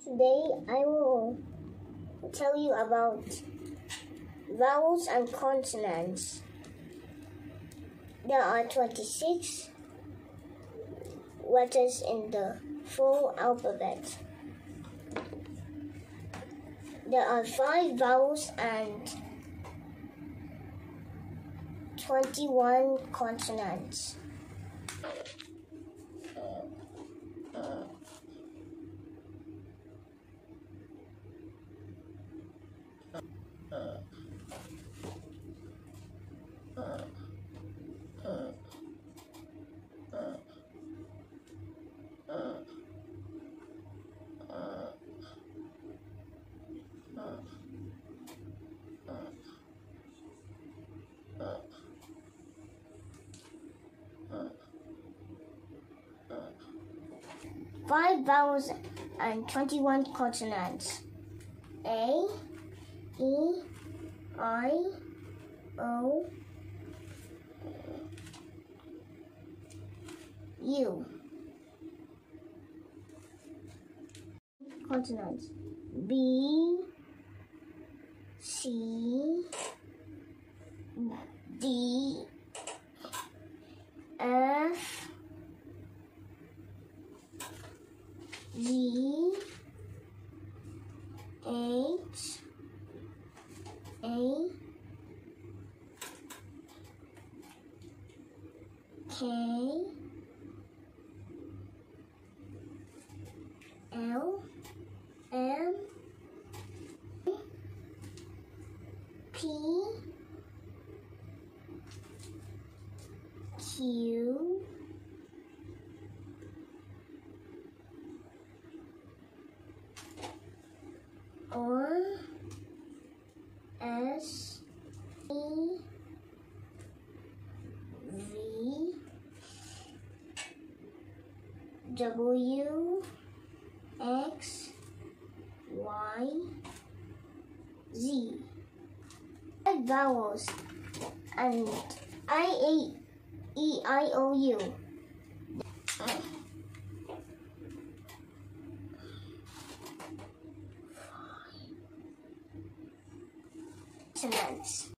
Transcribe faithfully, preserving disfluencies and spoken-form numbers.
Today I will tell you about vowels and consonants. There are twenty-six letters in the full alphabet. There are five vowels and twenty-one consonants. Five vowels and twenty-one consonants. A, E, I, O, U. Consonants. B, C, D, F, G, H, A, K, L, M, P, Q, R, S, E, V, W, X, Y, Z. Five vowels and I, A, E, I, O, U. Consonants.